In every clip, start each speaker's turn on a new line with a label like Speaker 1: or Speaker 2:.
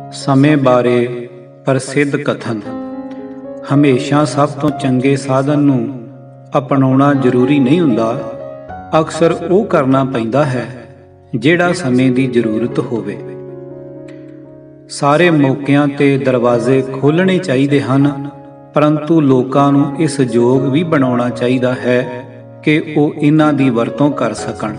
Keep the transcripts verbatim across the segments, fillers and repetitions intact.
Speaker 1: ਸਮੇਂ ਬਾਰੇ ਪ੍ਰਸਿੱਧ ਕਥਨ। ਹਮੇਸ਼ਾ ਸਭ ਤੋਂ ਚੰਗੇ ਸਾਧਨ ਨੂੰ ਅਪਣਾਉਣਾ ਜ਼ਰੂਰੀ ਨਹੀਂ ਹੁੰਦਾ। ਅਕਸਰ ਉਹ ਕਰਨਾ ਪੈਂਦਾ ਹੈ ਜਿਹੜਾ ਸਮੇਂ ਦੀ ਜ਼ਰੂਰਤ ਹੋਵੇ। ਸਾਰੇ ਮੌਕਿਆਂ ਤੇ ਦਰਵਾਜ਼ੇ ਖੋਲ੍ਹਣੇ ਚਾਹੀਦੇ ਹਨ, ਪਰੰਤੂ ਲੋਕਾਂ ਨੂੰ ਇਸ ਯੋਗ ਵੀ ਬਣਾਉਣਾ ਚਾਹੀਦਾ ਹੈ ਕਿ ਉਹ ਇਹਨਾਂ ਦੀ ਵਰਤੋਂ ਕਰ ਸਕਣ।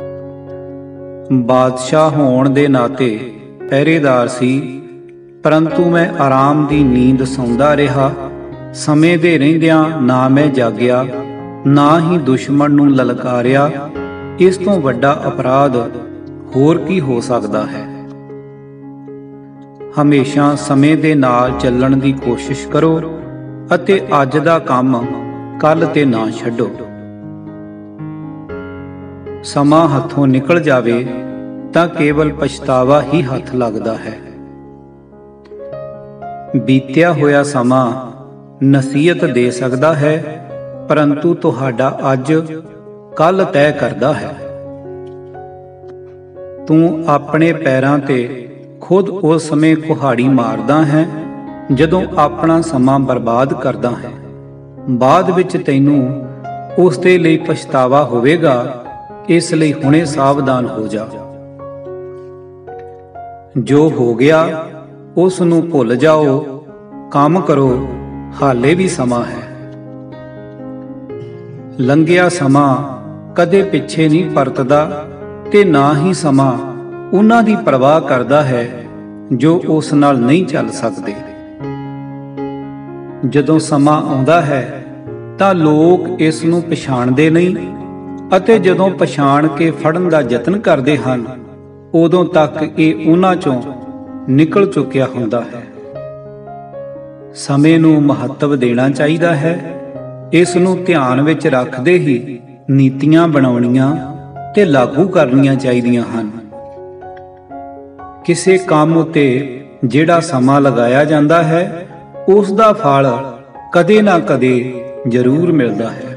Speaker 1: ਬਾਦਸ਼ਾਹ ਹੋਣ ਦੇ ਨਾਤੇ ਪਹਿਰੇਦਾਰ ਸੀ, ਪਰੰਤੂ ਮੈਂ ਆਰਾਮ ਦੀ ਨੀਂਦ ਸੌਂਦਾ ਰਿਹਾ। ਸਮੇਂ ਦੇ ਰਹਿੰਦਿਆਂ ਨਾ ਮੈਂ ਜਾਗਿਆ, ਨਾ ਹੀ ਦੁਸ਼ਮਣ ਨੂੰ ਲਲਕਾਰਿਆ। ਇਸ ਤੋਂ ਵੱਡਾ ਅਪਰਾਧ ਹੋਰ ਕੀ ਹੋ ਸਕਦਾ ਹੈ। ਹਮੇਸ਼ਾ ਸਮੇਂ ਦੇ ਨਾਲ ਚੱਲਣ ਦੀ ਕੋਸ਼ਿਸ਼ ਕਰੋ ਅਤੇ ਅੱਜ ਦਾ ਕੰਮ ਕੱਲ੍ਹ ਤੇ ਨਾ ਛੱਡੋ। ਸਮਾਂ ਹੱਥੋਂ ਨਿਕਲ ਜਾਵੇ ਤਾਂ ਕੇਵਲ ਪਛਤਾਵਾ ਹੀ ਹੱਥ ਲੱਗਦਾ ਹੈ। ਬੀਤਿਆ ਹੋਇਆ ਸਮਾਂ ਨਸੀਹਤ ਦੇ ਸਕਦਾ ਹੈ, ਪਰੰਤੂ ਤੁਹਾਡਾ ਅੱਜ ਕੱਲ੍ਹ ਤੈਅ ਕਰਦਾ ਹੈ। ਤੂੰ ਆਪਣੇ ਪੈਰਾਂ ਤੇ ਖੁਦ ਉਸ ਸਮੇਂ ਕੁਹਾੜੀ ਮਾਰਦਾ ਹੈ ਜਦੋਂ ਆਪਣਾ ਸਮਾਂ ਬਰਬਾਦ ਕਰਦਾ ਹੈ। ਬਾਅਦ ਵਿੱਚ ਤੈਨੂੰ ਉਸ ਦੇ ਲਈ ਪਛਤਾਵਾ ਹੋਵੇਗਾ। ਇਸ ਲਈ ਹੁਣੇ ਸਾਵਧਾਨ ਹੋ ਜਾ। ਜੋ ਹੋ ਗਿਆ ਉਸ ਨੂੰ ਭੁੱਲ ਜਾਓ। ਕੰਮ ਕਰੋ, ਹਾਲੇ ਵੀ ਸਮਾਂ ਹੈ। ਲੰਘਿਆ ਸਮਾਂ ਕਦੇ ਪਿੱਛੇ ਨਹੀਂ ਪਰਤਦਾ ਤੇ ਨਾ ਹੀ ਸਮਾਂ ਉਹਨਾਂ ਦੀ ਪਰਵਾਹ ਕਰਦਾ ਹੈ ਜੋ ਉਸ ਨਾਲ ਨਹੀਂ ਚੱਲ ਸਕਦੇ। ਜਦੋਂ ਸਮਾਂ ਆਉਂਦਾ ਹੈ ਤਾਂ ਲੋਕ ਇਸ ਨੂੰ ਪਛਾਣਦੇ ਨਹੀਂ, ਅਤੇ ਜਦੋਂ ਪਛਾਣ ਕੇ ਫੜਨ ਦਾ ਯਤਨ ਕਰਦੇ ਹਨ ਉਦੋਂ ਤੱਕ ਇਹ ਉਹਨਾਂ ਚੋਂ ਨਿਕਲ ਚੁੱਕਿਆ ਹੁੰਦਾ ਹੈ। ਸਮੇਂ ਨੂੰ ਮਹੱਤਵ ਦੇਣਾ ਚਾਹੀਦਾ ਹੈ। ਇਸ ਨੂੰ ਧਿਆਨ ਵਿੱਚ ਰੱਖਦੇ ਹੀ ਨੀਤੀਆਂ ਬਣਾਉਣੀਆਂ ਤੇ ਲਾਗੂ ਕਰਨੀਆਂ ਚਾਹੀਦੀਆਂ ਹਨ। ਕਿਸੇ ਕੰਮ ਉੱਤੇ ਜਿਹੜਾ ਸਮਾਂ ਲਗਾਇਆ ਜਾਂਦਾ ਹੈ ਉਸ ਦਾ ਫਲ ਕਦੇ ਨਾ ਕਦੇ ਜ਼ਰੂਰ ਮਿਲਦਾ ਹੈ।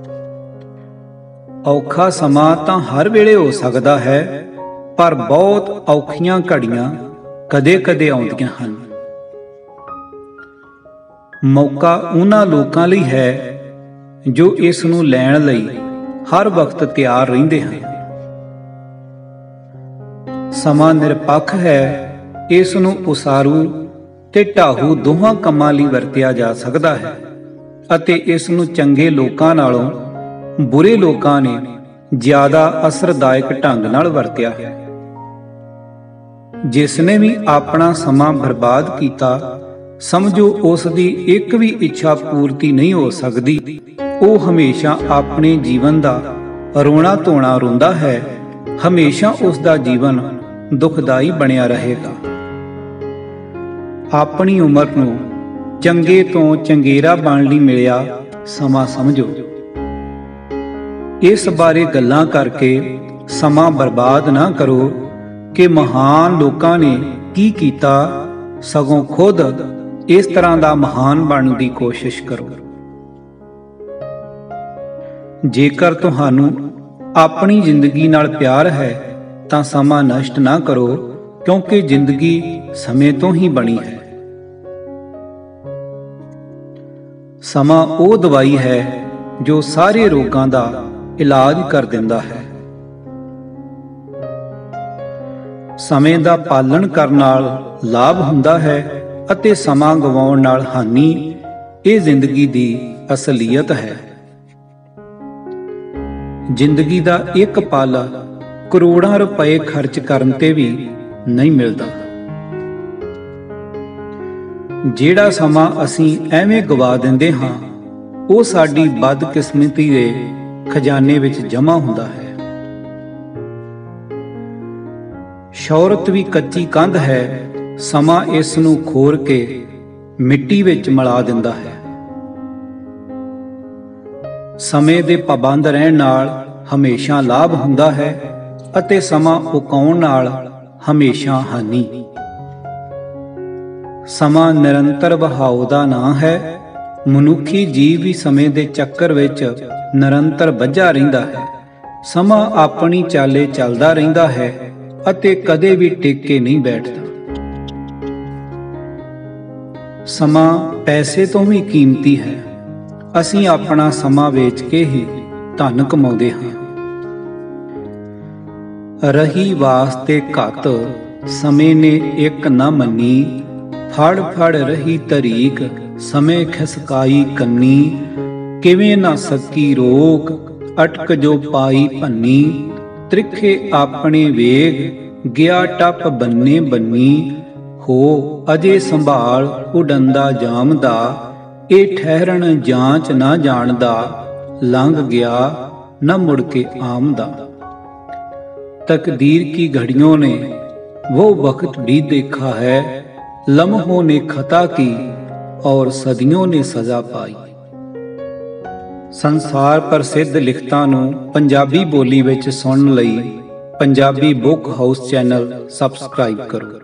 Speaker 1: ਔਖਾ ਸਮਾਂ ਤਾਂ ਹਰ ਵੇਲੇ ਹੋ ਸਕਦਾ ਹੈ, ਪਰ ਬਹੁਤ ਔਖੀਆਂ ਘੜੀਆਂ ਕਦੇ-ਕਦੇ ਆਉਂਦੀਆਂ ਹਨ। ਮੌਕਾ ਉਹਨਾਂ ਲੋਕਾਂ ਲਈ ਹੈ ਜੋ ਇਸ ਨੂੰ ਲੈਣ ਲਈ ਹਰ ਵਕਤ ਤਿਆਰ ਰਹਿੰਦੇ ਹਨ। ਸਮਾਂ ਨਿਰਪੱਖ ਹੈ। ਇਸ ਨੂੰ ਉਸਾਰੂ ਤੇ ਢਾਹੂ ਦੋਹਾਂ ਕੰਮਾਂ ਲਈ ਵਰਤਿਆ ਜਾ ਸਕਦਾ ਹੈ, ਅਤੇ ਇਸ ਨੂੰ ਚੰਗੇ ਲੋਕਾਂ ਨਾਲੋਂ ਬੁਰੇ ਲੋਕਾਂ ਨੇ ਜ਼ਿਆਦਾ ਅਸਰਦਾਇਕ ਢੰਗ ਨਾਲ ਵਰਤਿਆ ਹੈ। ਜਿਸ ਨੇ ਵੀ ਆਪਣਾ ਸਮਾਂ ਬਰਬਾਦ ਕੀਤਾ, ਸਮਝੋ ਉਸ ਦੀ ਇੱਕ ਵੀ ਇੱਛਾ ਪੂਰਤੀ ਨਹੀਂ ਹੋ ਸਕਦੀ। ਉਹ ਹਮੇਸ਼ਾ ਆਪਣੇ ਜੀਵਨ ਦਾ ਰੋਣਾ ਧੋਣਾ ਰੋਂਦਾ ਹੈ। ਹਮੇਸ਼ਾ ਉਸ ਦਾ ਜੀਵਨ ਦੁਖਦਾਈ ਬਣਿਆ ਰਹੇਗਾ। ਆਪਣੀ ਉਮਰ ਨੂੰ ਚੰਗੇ ਤੋਂ ਚੰਗੇਰਾ ਬਣਨ ਲਈ ਮਿਲਿਆ ਸਮਾਂ ਸਮਝੋ। ਇਸ ਬਾਰੇ ਗੱਲਾਂ ਕਰਕੇ ਸਮਾਂ ਬਰਬਾਦ ਨਾ ਕਰੋ ਕਿ ਮਹਾਨ ਲੋਕਾਂ ਨੇ ਕੀ ਕੀਤਾ, ਸਗੋਂ ਖੁਦ ਇਸ ਤਰ੍ਹਾਂ ਦਾ ਮਹਾਨ ਬਣਨ ਦੀ ਕੋਸ਼ਿਸ਼ ਕਰੋ। ਜੇਕਰ ਤੁਹਾਨੂੰ ਆਪਣੀ ਜ਼ਿੰਦਗੀ ਨਾਲ ਪਿਆਰ ਹੈ ਤਾਂ ਸਮਾਂ ਨਸ਼ਟ ਨਾ ਕਰੋ, ਕਿਉਂਕਿ ਜ਼ਿੰਦਗੀ ਸਮੇਂ ਤੋਂ ਹੀ ਬਣੀ ਹੈ। ਸਮਾਂ ਉਹ ਦਵਾਈ ਹੈ ਜੋ ਸਾਰੇ ਰੋਗਾਂ ਦਾ ਇਲਾਜ ਕਰ ਦਿੰਦਾ ਹੈ। ਸਮੇਂ ਦਾ ਪਾਲਣ ਕਰਨ ਨਾਲ ਲਾਭ ਹੁੰਦਾ ਹੈ ਅਤੇ ਸਮਾਂ ਗਵਾਉਣ ਨਾਲ ਹਾਨੀ। ਇਹ ਜ਼ਿੰਦਗੀ ਦੀ ਅਸਲੀਅਤ ਹੈ। ਜ਼ਿੰਦਗੀ ਦਾ ਇੱਕ ਪਲ ਕਰੋੜਾਂ ਰੁਪਏ ਖਰਚ ਕਰਨ ਤੇ ਵੀ ਨਹੀਂ ਮਿਲਦਾ। ਜਿਹੜਾ ਸਮਾਂ ਅਸੀਂ ਐਵੇਂ ਗਵਾ ਦਿੰਦੇ ਹਾਂ ਉਹ ਸਾਡੀ ਬਦਕਿਸਮਤੀ ਦੇ ਖਜ਼ਾਨੇ ਵਿੱਚ ਜਮ੍ਹਾਂ ਹੁੰਦਾ ਹੈ। ਸ਼ੌਹਰਤ ਵੀ ਕੱਚੀ ਕੰਧ ਹੈ। ਸਮਾਂ ਇਸ ਨੂੰ ਖੋਰ ਕੇ ਮਿੱਟੀ ਵਿੱਚ ਮਿਲਾ ਦਿੰਦਾ ਹੈ। ਸਮੇਂ ਦੇ ਪਾਬੰਦ ਰਹਿਣ ਨਾਲ ਹਮੇਸ਼ਾ ਲਾਭ ਹੁੰਦਾ ਹੈ ਅਤੇ ਸਮਾਂ ਉਕਾਉਣ ਨਾਲ ਹਮੇਸ਼ਾ ਹਾਨੀ। ਸਮਾਂ ਨਿਰੰਤਰ ਵਹਾਓ ਦਾ ਨਾਂ ਹੈ। ਮਨੁੱਖੀ ਜੀਵ ਵੀ ਸਮੇਂ ਦੇ ਚੱਕਰ ਵਿੱਚ ਨਿਰੰਤਰ ਵੱਜਾ ਰਹਿੰਦਾ ਹੈ। ਸਮਾਂ ਆਪਣੀ ਚਾਲੇ ਚੱਲਦਾ ਰਹਿੰਦਾ ਹੈ ਅਤੇ ਕਦੇ ਵੀ ਟਿਕ ਕੇ ਨਹੀਂ ਬੈਠਦਾ। ਸਮਾਂ ਪੈਸੇ ਤੋਂ ਵੀ ਕੀਮਤੀ ਹੈ। ਅਸੀਂ ਆਪਣਾ ਸਮਾਂ ਵੇਚ ਕੇ ਹੀ ਧਨ ਕਮਾਉਂਦੇ ਹਾਂ। ਰਹੀ ਵਾਸਤੇ ਘੱਤ ਸਮੇਂ ਨੇ ਇੱਕ ਨਾ ਮੰਨੀ, ਫੜ ਫੜ ਰਹੀ ਤਰੀਕ ਸਮੇਂ ਖਿਸਕਾਈ ਕੰਨੀ। ਕਿਵੇਂ ਨਾ ਸਕੀ ਰੋਕ ਅਟਕ ਜੋ ਪਾਈ ਭੰਨੀ, ਤ੍ਰਿਖੇ ਆਪਣੇ ਵੇਗ ਗਿਆ ਟੱਪ ਬੰਨੇ ਬੰਨੀ। ਹੋ ਅਜੇ ਸੰਭਾਲ ਉਡੰਦਾ ਜਾਮਦਾ, ਇਹ ਠਹਿਰਨ ਜਾਂਚ ਨਾ ਜਾਣਦਾ। ਲੰਘ ਗਿਆ न मुड़ के आमदा। तकदीर की घड़ियों ने वो वक्त भी देखा है, लम्हों ने खता की और सदियों ने सजा पाई। संसार प्रसिद्ध लिखतां नूं पंजाबी बोली विच सुणन लई Punjabi book house channel subscribe करो।